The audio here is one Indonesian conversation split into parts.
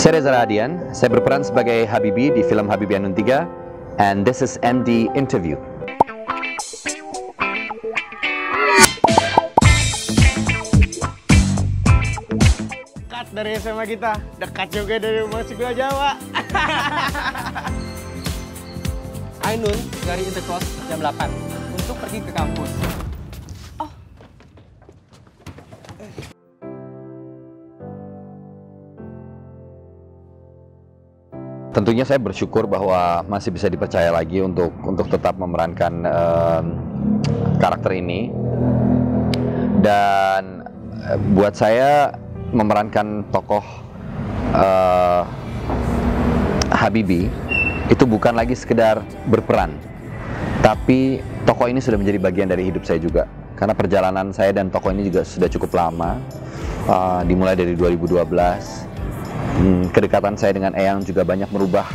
Saya Reza Radian, saya berperan sebagai Habibie di film Habibie Ainun 3, and this is MD Interview. Dekat dari SMA kita, dekat juga dari rumah sekolah Jawa. Ainun dari Intercross jam 8 untuk pergi ke kampus. Tentunya saya bersyukur bahwa masih bisa dipercaya lagi untuk tetap memerankan karakter ini. Dan buat saya memerankan tokoh Habibie itu bukan lagi sekedar berperan, tapi tokoh ini sudah menjadi bagian dari hidup saya juga. Karena perjalanan saya dan tokoh ini juga sudah cukup lama, dimulai dari 2012. Kedekatan saya dengan Eyang juga banyak merubah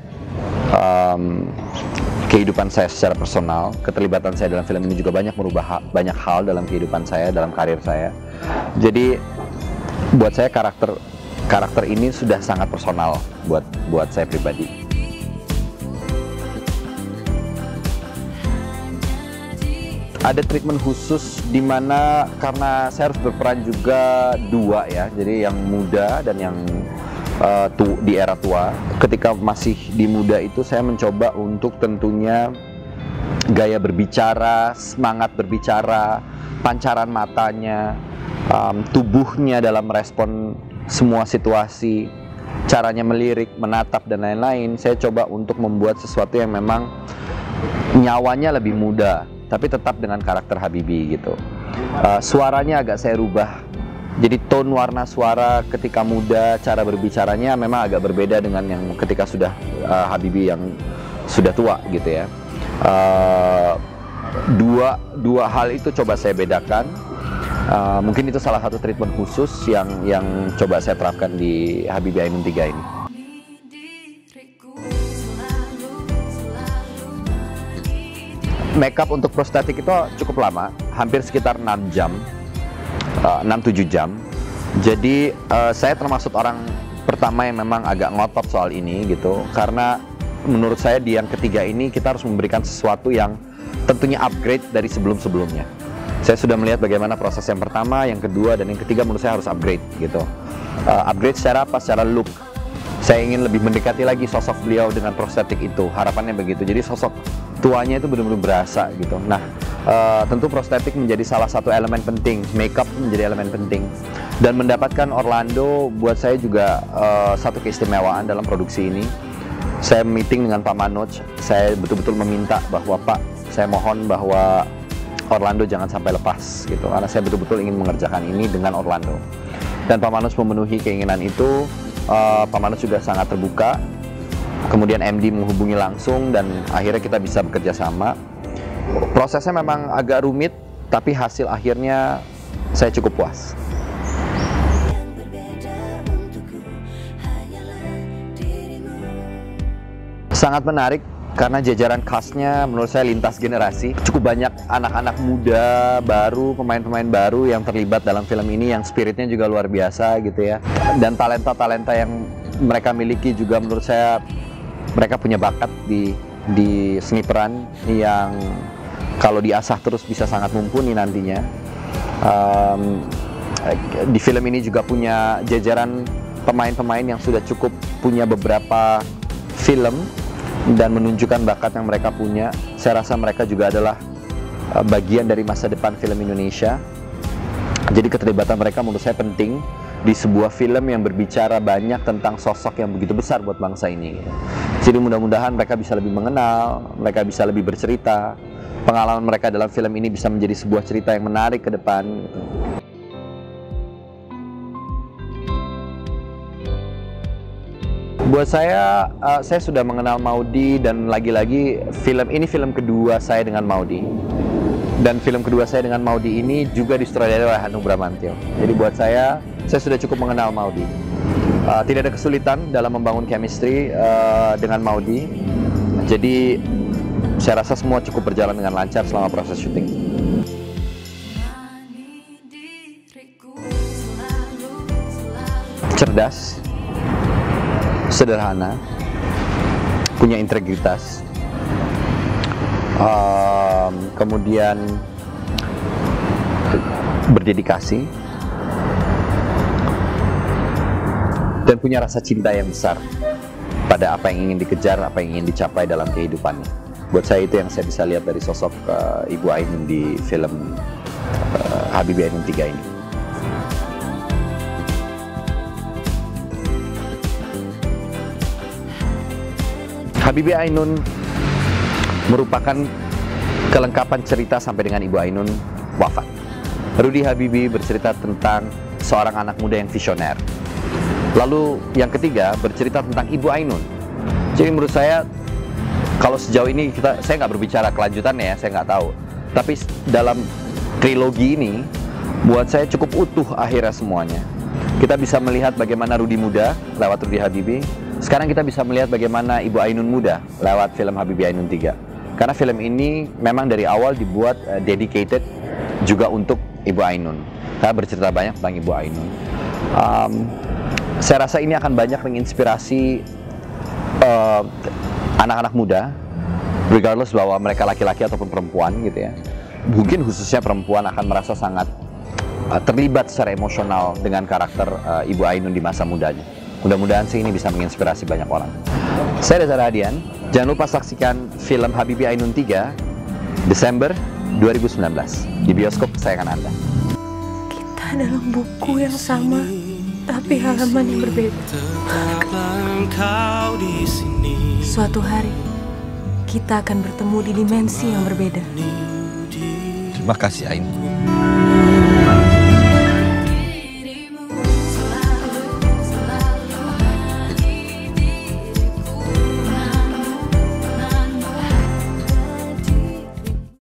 kehidupan saya secara personal. Keterlibatan saya dalam film ini juga banyak merubah banyak hal dalam kehidupan saya, dalam karir saya. Jadi buat saya karakter ini sudah sangat personal buat saya pribadi. Ada treatment khusus di mana karena saya harus berperan juga dua ya, jadi yang muda dan yang di era tua. Ketika masih di muda itu saya mencoba untuk tentunya gaya berbicara, semangat berbicara, pancaran matanya, tubuhnya dalam merespon semua situasi, caranya melirik, menatap dan lain-lain. Saya coba untuk membuat sesuatu yang memang nyawanya lebih muda, tapi tetap dengan karakter Habibie gitu. Suaranya agak saya rubah. Jadi tone warna suara ketika muda, cara berbicaranya memang agak berbeda dengan yang ketika sudah Habibie yang sudah tua gitu ya. Dua hal itu coba saya bedakan. Mungkin itu salah satu treatment khusus yang coba saya terapkan di Habibie Ainun 3 ini. Makeup untuk prostetik itu cukup lama, hampir sekitar 6 jam, 6-7 jam. Jadi saya termasuk orang pertama yang memang agak ngotot soal ini gitu. Karena menurut saya di yang ketiga ini kita harus memberikan sesuatu yang tentunya upgrade dari sebelum-sebelumnya. Saya sudah melihat bagaimana proses yang pertama, yang kedua, dan yang ketiga menurut saya harus upgrade gitu. Upgrade secara apa? Secara look. Saya ingin lebih mendekati lagi sosok beliau dengan prostetik itu, harapannya begitu. Jadi sosok tuanya itu benar-benar berasa gitu. Nah, tentu prostetik menjadi salah satu elemen penting, makeup menjadi elemen penting. Dan mendapatkan Orlando buat saya juga satu keistimewaan dalam produksi ini. Saya meeting dengan Pak Manoj, saya betul-betul meminta bahwa Pak, saya mohon bahwa Orlando jangan sampai lepas gitu, karena saya betul-betul ingin mengerjakan ini dengan Orlando. Dan Pak Manoj memenuhi keinginan itu. Pak Manoj juga sangat terbuka. Kemudian MD menghubungi langsung dan akhirnya kita bisa bekerja sama. Prosesnya memang agak rumit, tapi hasil akhirnya saya cukup puas. Sangat menarik karena jajaran cast-nya menurut saya lintas generasi. Cukup banyak anak-anak muda baru, pemain-pemain baru yang terlibat dalam film ini, yang spiritnya juga luar biasa gitu ya. Dan talenta-talenta yang mereka miliki juga menurut saya mereka punya bakat di seni peran yang kalau diasah terus bisa sangat mumpuni nantinya. Di film ini juga punya jajaran pemain-pemain yang sudah cukup punya beberapa film dan menunjukkan bakat yang mereka punya. Saya rasa mereka juga adalah bagian dari masa depan film Indonesia. Jadi keterlibatan mereka menurut saya penting di sebuah film yang berbicara banyak tentang sosok yang begitu besar buat bangsa ini. Jadi mudah-mudahan mereka bisa lebih mengenal, mereka bisa lebih bercerita. Pengalaman mereka dalam film ini bisa menjadi sebuah cerita yang menarik ke depan. Buat saya sudah mengenal Maudy dan lagi-lagi film ini film kedua saya dengan Maudy. Dan film kedua saya dengan Maudy ini juga disutradarai oleh Hanung Bramantyo. Jadi buat saya sudah cukup mengenal Maudy. Tidak ada kesulitan dalam membangun chemistry dengan Maudy. Jadi saya rasa semua cukup berjalan dengan lancar selama proses syuting. Cerdas, sederhana, punya integritas, kemudian berdedikasi, dan punya rasa cinta yang besar pada apa yang ingin dikejar, apa yang ingin dicapai dalam kehidupannya. Buat saya itu yang saya bisa lihat dari sosok Ibu Ainun di film Habibie Ainun 3 ini. Habibie Ainun merupakan kelengkapan cerita sampai dengan Ibu Ainun wafat. Rudy Habibie bercerita tentang seorang anak muda yang visioner. Lalu yang ketiga bercerita tentang Ibu Ainun. Jadi menurut saya, kalau sejauh ini saya nggak berbicara kelanjutannya ya, saya nggak tahu. Tapi dalam trilogi ini, buat saya cukup utuh akhirnya semuanya. Kita bisa melihat bagaimana Rudy muda lewat Rudy Habibie. Sekarang kita bisa melihat bagaimana Ibu Ainun muda lewat film Habibie Ainun 3. Karena film ini memang dari awal dibuat dedicated juga untuk Ibu Ainun. Karena bercerita banyak tentang Ibu Ainun. Saya rasa ini akan banyak menginspirasi anak-anak muda, regardless bahwa mereka laki-laki ataupun perempuan gitu ya. Mungkin khususnya perempuan akan merasa sangat terlibat secara emosional dengan karakter Ibu Ainun di masa mudanya. Mudah-mudahan sih ini bisa menginspirasi banyak orang. Saya Reza Rahadian, jangan lupa saksikan film Habibie Ainun 3 Desember 2019 di bioskop kesayangan Anda. Kita dalam buku yang sama, tapi halaman yang berbeda. Suatu hari, kita akan bertemu di dimensi yang berbeda. Terima kasih, Ainun.